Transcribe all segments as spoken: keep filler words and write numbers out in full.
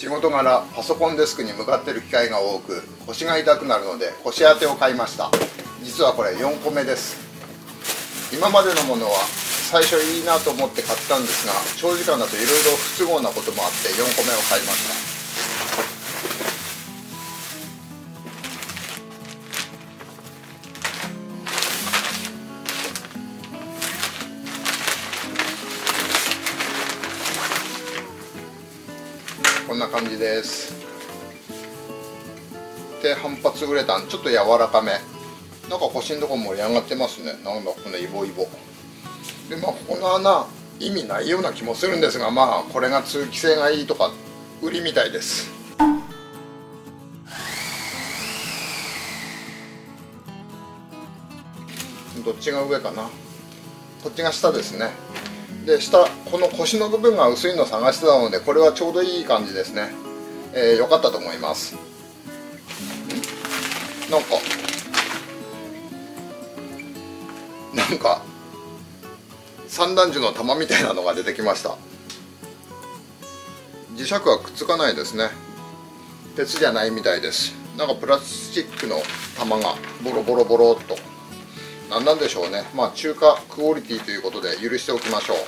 仕事柄パソコンデスクに向かっている機会が多く腰が痛くなるので腰当てを買いました。実はこれよんこめです。今までのものは最初いいなと思って買ったんですが、長時間だといろいろ不都合なこともあってよんこめを買いました。こんな感じです。低反発ウレタン、ちょっと柔らかめ。なんか腰のとこ盛り上がってますね。なんだこのイボイボで、まあここの穴意味ないような気もするんですが、まあこれが通気性がいいとか売りみたいです。どっちが上かな。こっちが下ですね。で、下、この腰の部分が薄いのを探してたので、これはちょうどいい感じですね。えー、よかったと思います。なんかなんか散弾銃の弾みたいなのが出てきました。磁石はくっつかないですね。鉄じゃないみたいです。なんかプラスチックの弾がボロボロボロっと。何なんでしょうね。まあ中華クオリティということで許しておきましょう。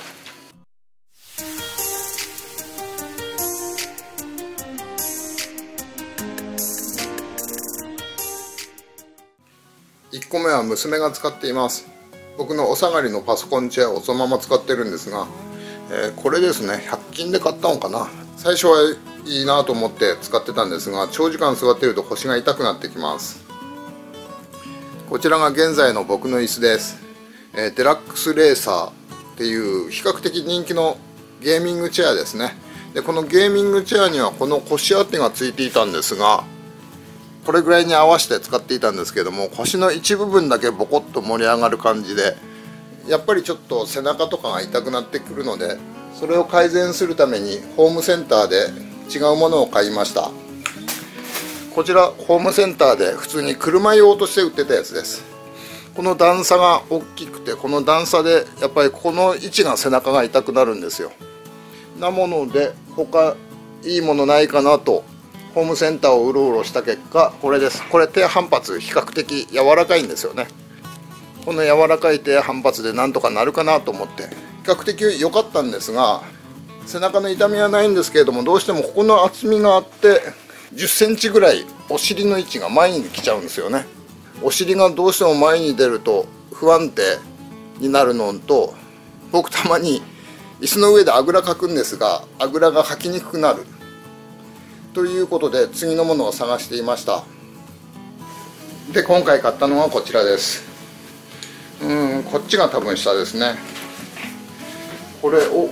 いっこめは娘が使っています。僕のお下がりのパソコンチェアをそのまま使ってるんですが、えー、これですね、ひゃく均で買ったのかな。最初はいいなと思って使ってたんですが、長時間座っていると腰が痛くなってきます。こちらが現在の僕の椅子です。えー、デラックスレーサーっていう比較的人気のゲーミングチェアですね。で、このゲーミングチェアにはこの腰当てがついていたんですが、これぐらいに合わせて使っていたんですけども、腰の一部分だけボコッと盛り上がる感じで、やっぱりちょっと背中とかが痛くなってくるので、それを改善するためにホームセンターで違うものを買いました。こちらホームセンターで普通に車用として売ってたやつです。この段差が大きくて、この段差でやっぱりこの位置が背中が痛くなるんですよ。なもので他いいものないかなとホームセンターをうろうろした結果、これです。これ低反発、比較的柔らかいんですよね。この柔らかい低反発でなんとかなるかなと思って比較的良かったんですが、背中の痛みはないんですけれども、どうしてもここの厚みがあってじゅっセンチぐらいお尻の位置が前に来ちゃうんですよね。お尻がどうしても前に出ると不安定になるのと、僕たまに椅子の上であぐらかくんですが、あぐらがかきにくくなるということで次のものを探していました。で、今回買ったのはこちらです。うーん、こっちが多分下ですね。これを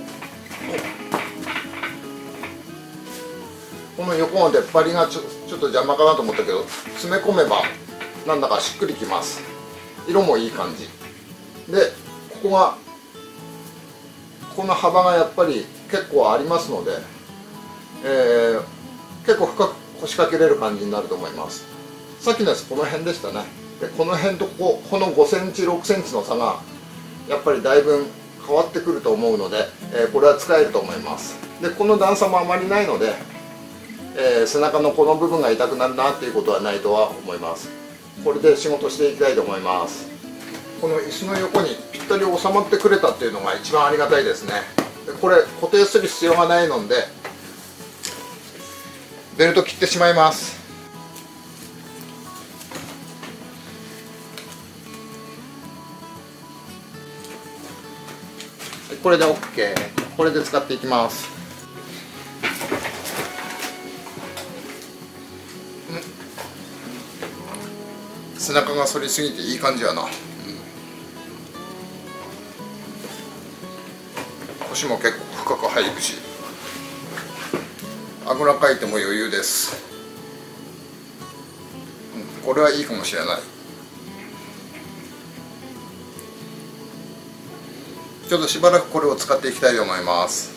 この横の出っ張りがちょ、ちょっと邪魔かなと思ったけど、詰め込めばなんだかしっくりきます。色もいい感じで、ここがこの幅がやっぱり結構ありますので、えー、結構深く腰掛けれる感じになると思います。さっきのやつこの辺でしたね。で、この辺とここ、このごセンチろくセンチの差がやっぱりだいぶ変わってくると思うので、えー、これは使えると思います。で、この段差もあまりないので、えー、背中のこの部分が痛くなるなっていうことはないとは思います。これで仕事していきたいと思います。この椅子の横にぴったり収まってくれたっていうのが一番ありがたいですね。で、これ固定する必要がないのでベルト切ってしまいます。これで オーケー。 これで使っていきます。背中が反りすぎていい感じやな、うん、腰も結構深く入るし、あぐらかいても余裕です、うん、これはいいかもしれない。ちょっとしばらくこれを使っていきたいと思います。